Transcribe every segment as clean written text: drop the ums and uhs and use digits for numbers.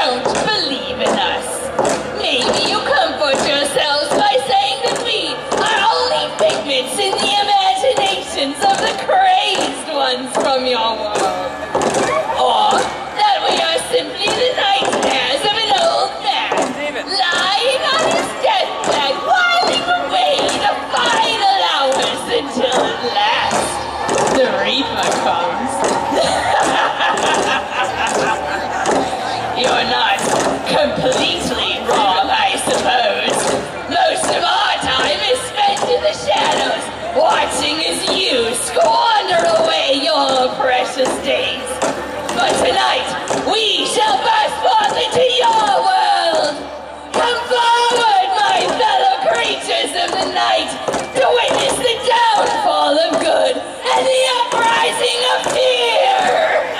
don't believe in us. Maybe you comfort yourselves by saying that we are only figments in the imaginations of the crazed ones from your world. Or that we are simply the nightmares of an old man lying on his deathbed, whiling away the final hours until at last the Reaper comes. You're not completely wrong, I suppose. Most of our time is spent in the shadows, watching as you squander away your precious days. But tonight, we shall burst forth into your world. Come forward, my fellow creatures of the night, to witness the downfall of good and the uprising of fear.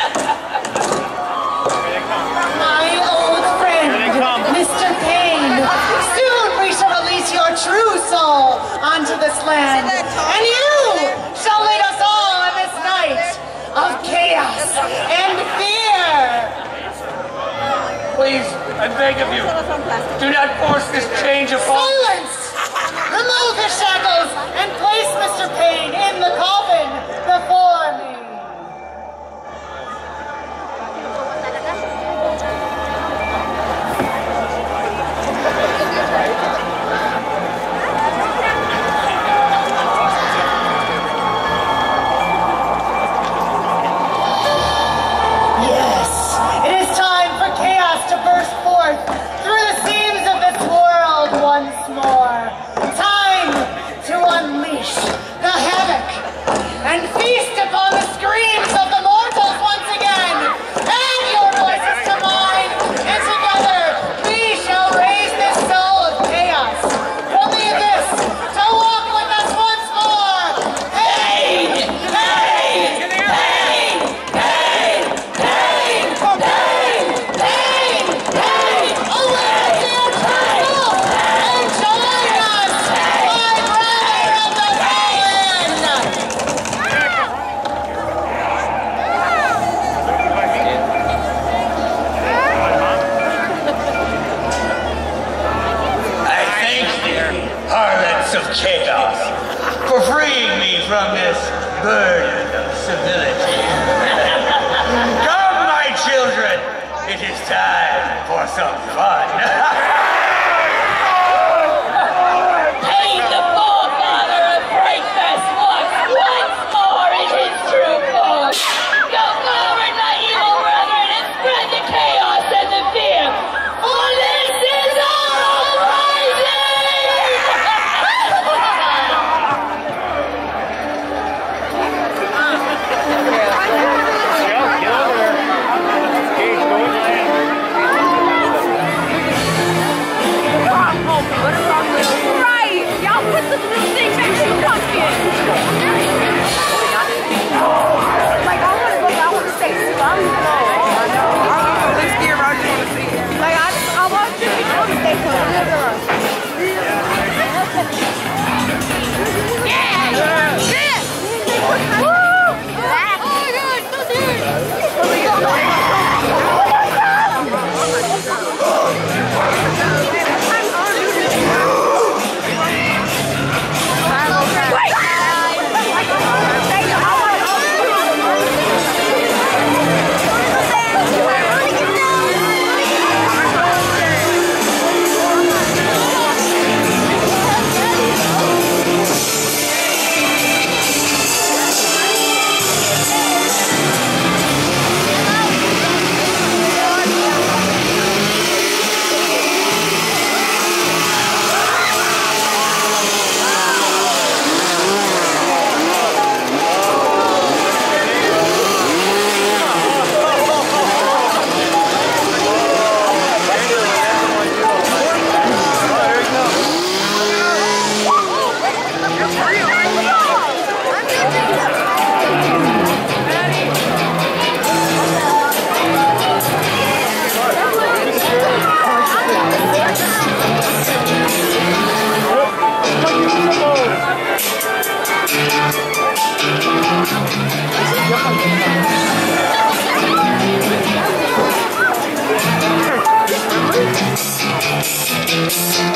My old friend, Mr. Payne, soon we shall release your true soul onto this land, and you shall lead us all on this night of chaos and fear. Please, I beg of you, do not force this change upon... Silence! Remove the shackles and place Mr. Payne in the coffin before me. To burst forth through the seams of this world once more. Time to unleash the havoc and feast upon the screams of the mortals once again. Add your voices to mine, and together we shall raise this soul of chaos from the abyss to walk with us once more. Pain! Pain! Pain! Pain! Pain! Pain! Pain! Away to your castle and join us, my brother of the fallen! I thank thee, harlots of chaos, for freeing me from this burden of civility. Come, my children, it is time for some fun. Pain the forefather of Breakfast walks once more in his true form. Go forward, my evil brethren, and spread the chaos and the fear, for this is our uprising! Yes.